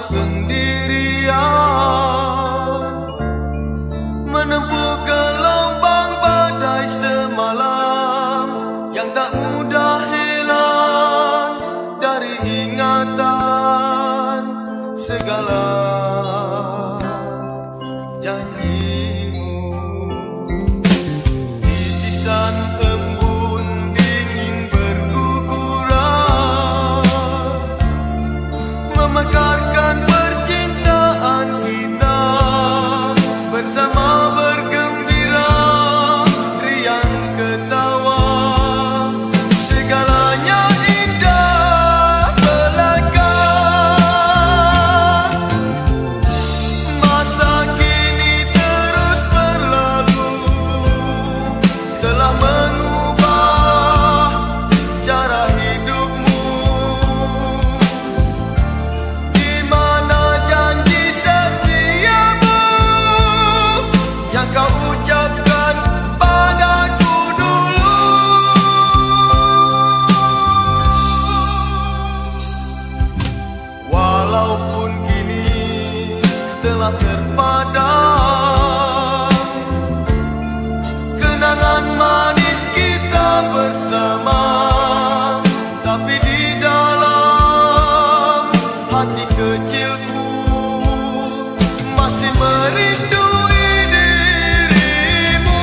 sendirian, menempuh gelombang badai semalam yang tak mudah hilang dari ingatan segala janjimu. Titisan embun dingin berguguran memekarkan percintaan kita, bersama bergembira, riang ketawa, segalanya indah belaka. Masa kini terus berlalu, telah mengubah cara hidupmu. Di mana janji setiamu yang kau ucapkan padaku dulu? Walaupun kini telah terpadam kenangan manis kita bersama, tapi di dalam hati kecilku masih merindui dirimu.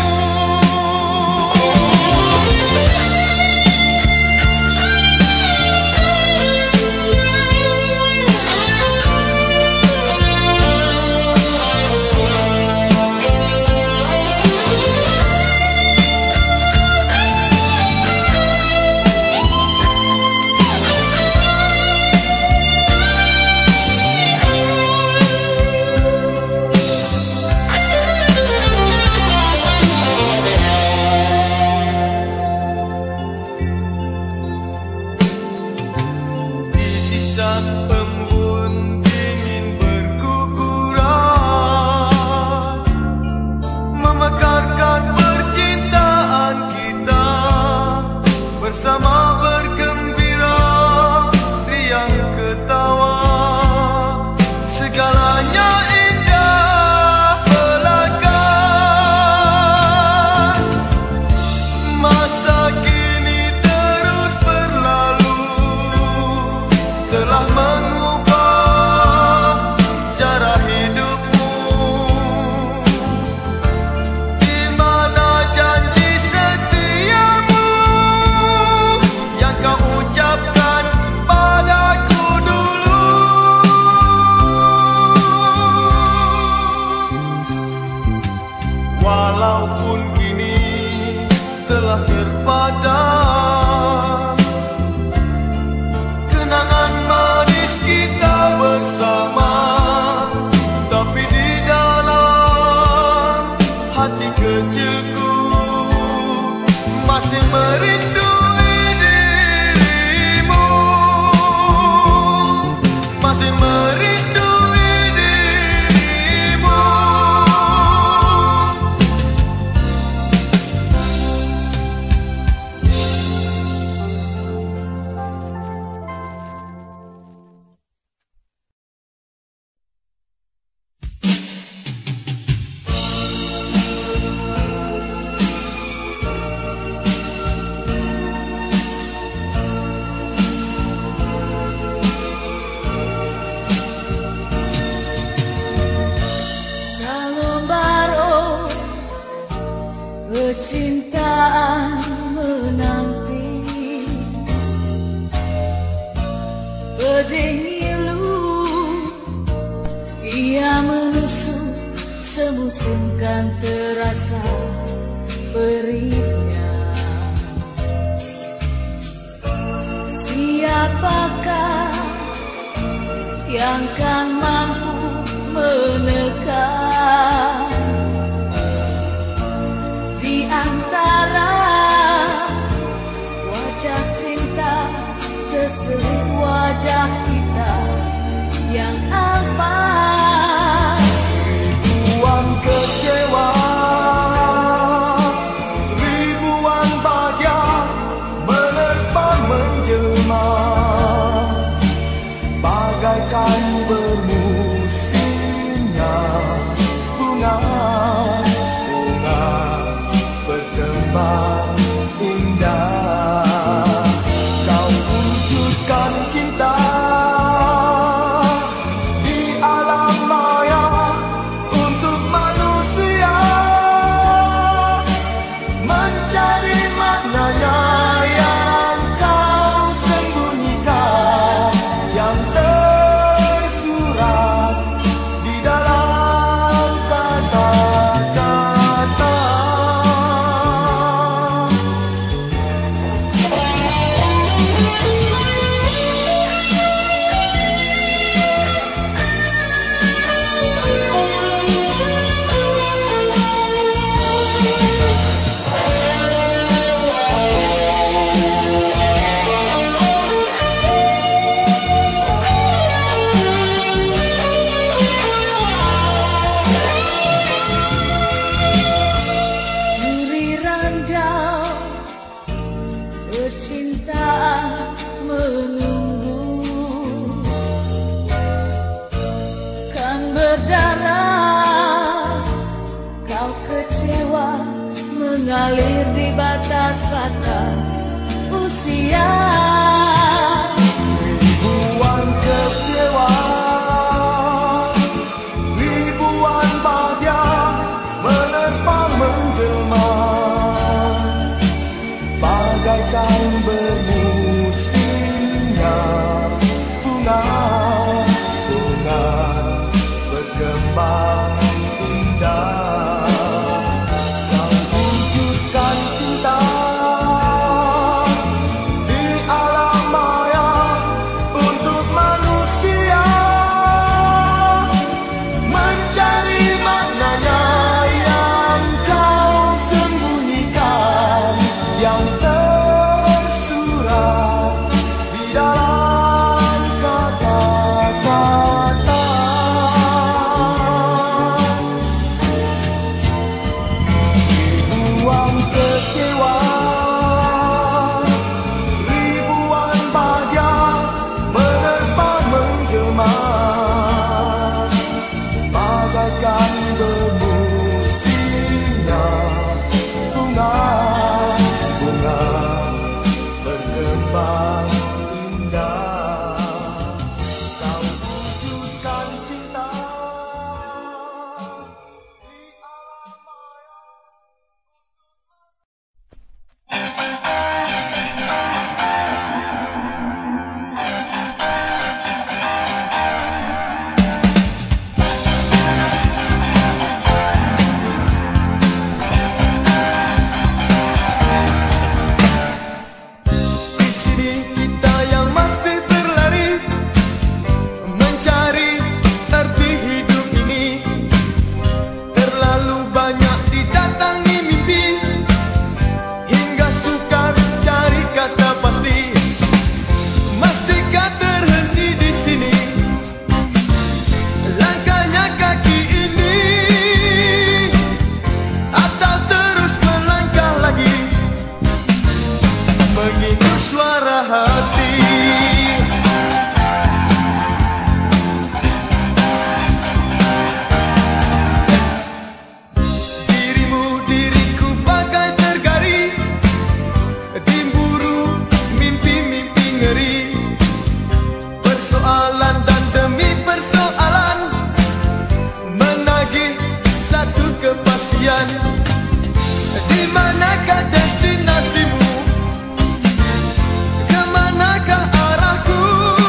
Titisan embun dingin berguguran memekarkan percintaan kita, bersama bergembira, riang ketawa, segalanya indah belaka. Masa kini terus berlalu, telah mengubah cara hidupmu. Di mana janji setiamu yang kau ucapkan padaku dulu? Walaupun kini telah terpadam kenangan manis kita bersama, tapi di dalam hati kecilku masih merindui dirimu, masih merindui dirimu. Sayembara percintaan menanti, pedih ngilu ia menusuk, semusim kan terasa perihnya. Siapakah yang kan mampu menekan di antara wajah cinta keselit wajah kita yang abad? Ribuan kecewa, ribuan bahagia menerpa menjelma bagaikan bermula. berkembang indah. Kau wujudkan cinta di alam maya untuk manusia, mencari maknanya yang kau sembunyikan, yang tersurat di dalam kata-kata. Duri ranjau percintaan menunggu, kan berdarah kau kecewa mengalir di batas-batas usia. Ribuan kecewa, ribuan bahagia menerpa menjelma, bagaikan bermusimnya bunga-bunga berkembang indah. Kau wujudkan cinta di alam maya untuk manusia, mencari maknanya yang kau sembunyikan, yang tersurat di dalam kata-kata. Ribuan kecewa, ribuan bahagia menerpa menjelma, bagaikan bermusimnya bunga-bunga berkembang indah. Kau wujudkan cinta di alam maya. Di sini kita yang masih berlari mencari arti hidup ini, terlalu banyak didatangi mimpi hingga sukar cari kata pasti. Mastikah terhenti di sini langkahnya kaki ini, atau terus melangkah lagi mengingat suara hati? Dirimu, diriku bagai tergari, diburu mimpi-mimpi ngeri, persoalan dan demi persoalan menagih satu kepastian. Di manakah destinasimu? Kemanakah arahku?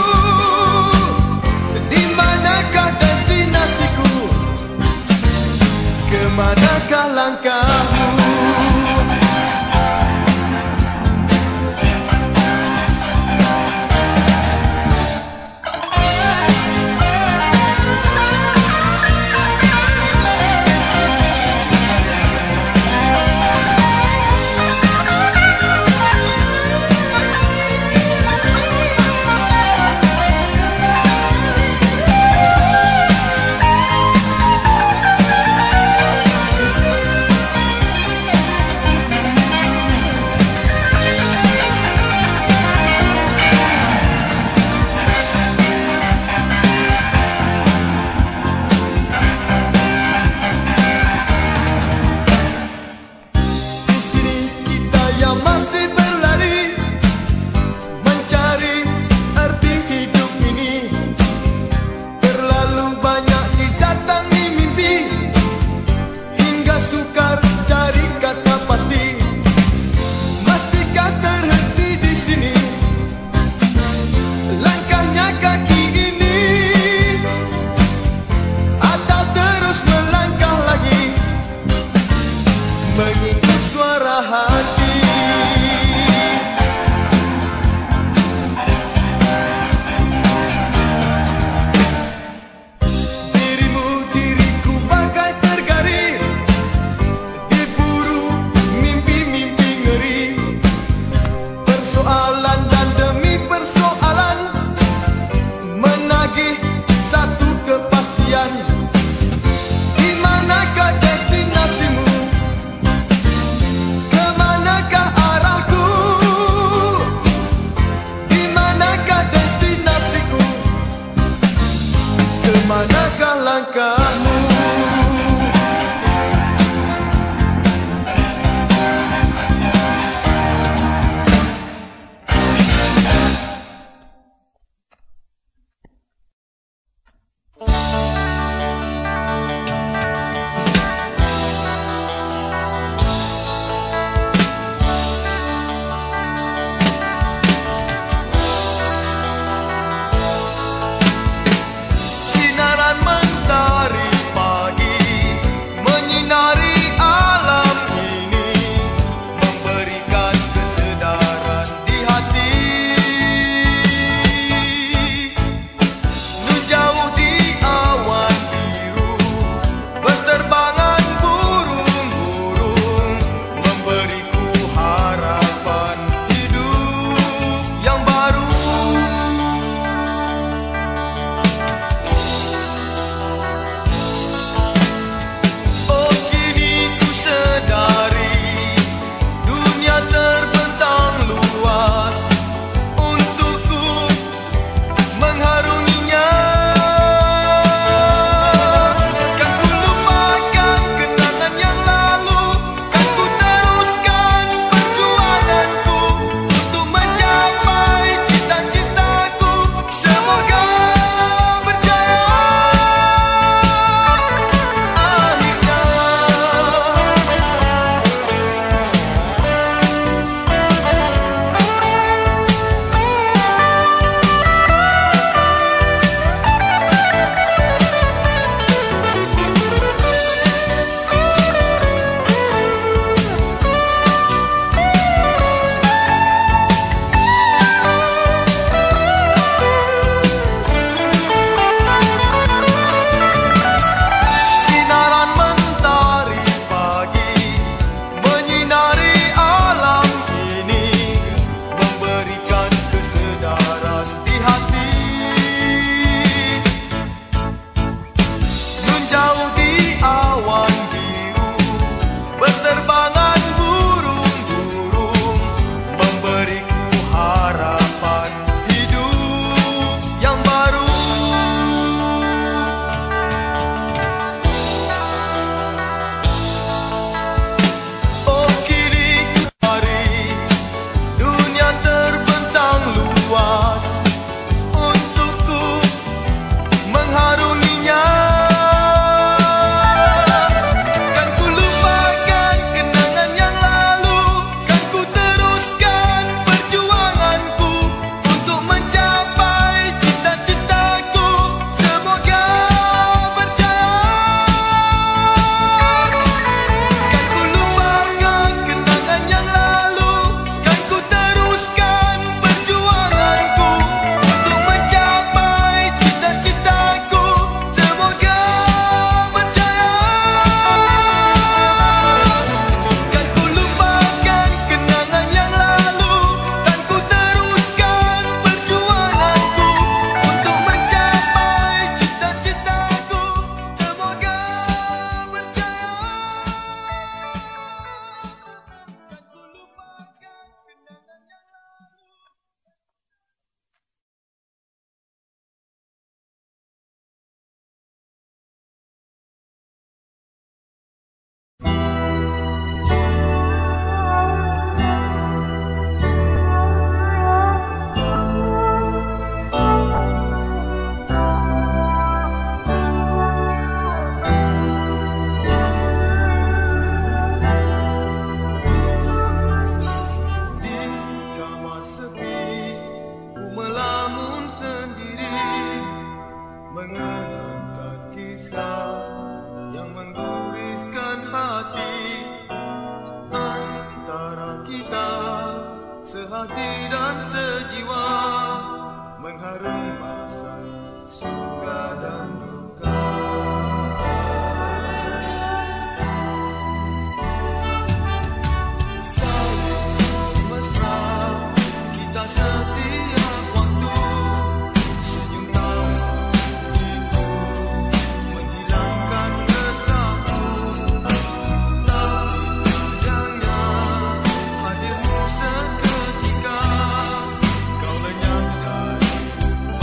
Di manakah destinasiku? Kemanakah langkahmu? hati, antara kita sehati dan sejiwa, mengharungi masa suka dan duka. Saling mesra, kita setiap waktu, senyum tawa itu menghilangkan resahku. Tapi sayangnya hadirmu seketika, kau lenyap dari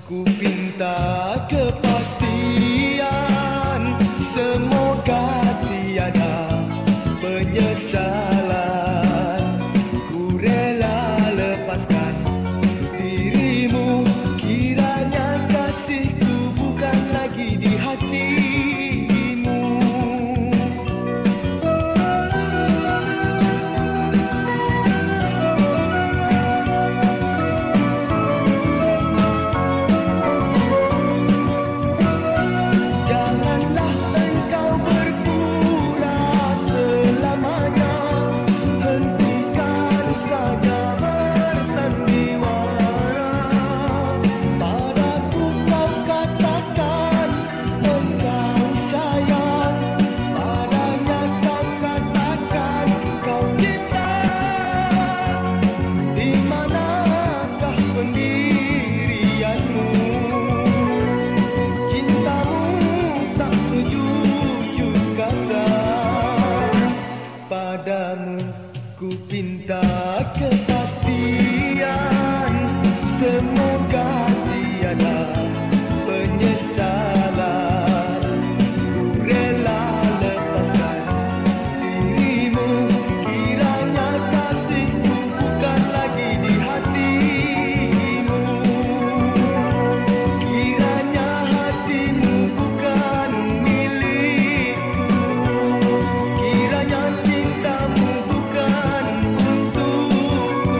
ku pinta kepastian, semoga tiada penyesalan. Ku rela lepaskan dirimu, kiranya kasihku bukan lagi di hatimu. Janganlah engkau berpura selamanya, hentikan saja bersandiwara. Padaku kau katakan engkau sayang, padanya kau katakan kau cinta. Di manakah pendirianmu? Cintamu tak sejujur kata. Padamu ku pinta kepastian, semoga tiada penyesalan. Ku rela lepaskan dirimu, kiranya kasihku bukan lagi di hatimu. Kiranya hatimu bukan milikku, kiranya cintamu bukan untukku.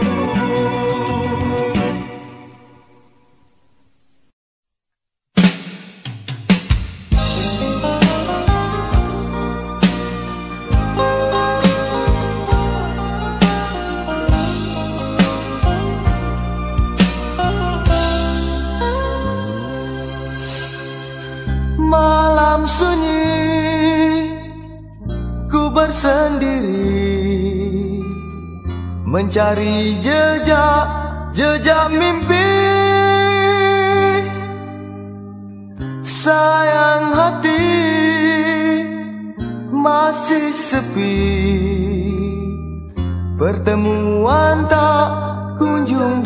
Malam sunyi, ku bersendiri, mencari jejak mimpi. Sayang hati masih sepi, pertemuan tak kunjung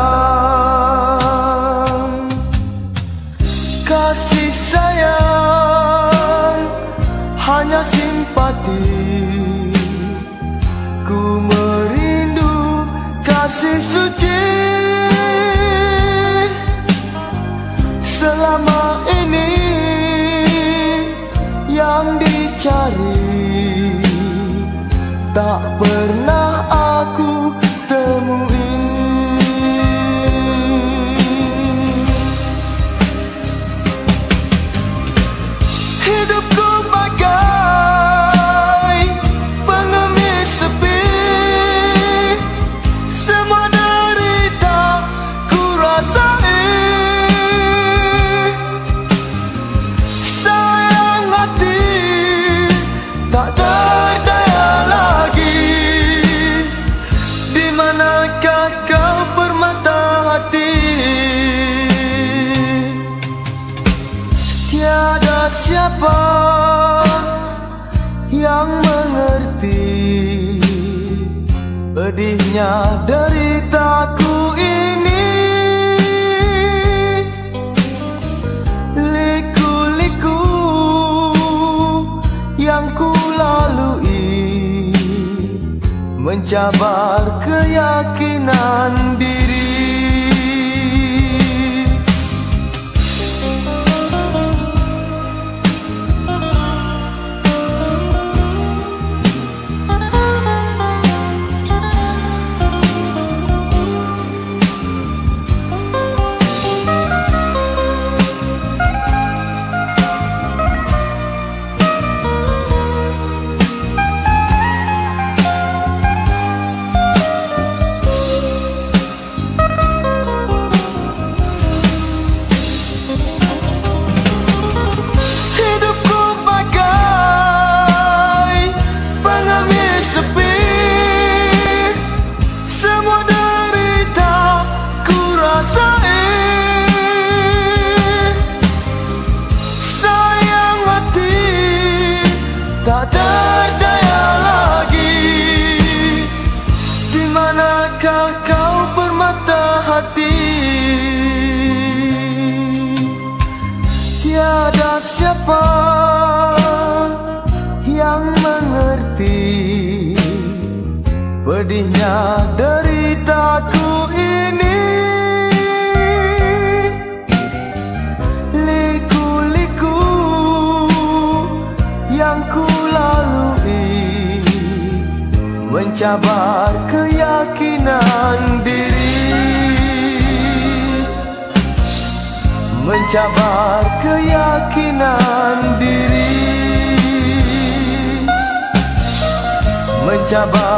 datang. Kasih sayang hanya simpati, ku merindu kasih suci. Selama ini yang dicari tak pernah aku temui. Hidupku bagai pengemis sepi, semua derita ku rasai. Sayang hati tak berdaya lagi, di manakah kau permata hati? Tiada siapa yang mengerti pedihnya deritaku ini. Liku-liku yang ku lalui mencabar keyakinan diri. Manakah kau permata hati? Tiada siapa yang mengerti pedihnya deritaku ini. Liku-liku yang ku lalui mencabar keyakinan diri, mencabar keyakinan diri, mencabar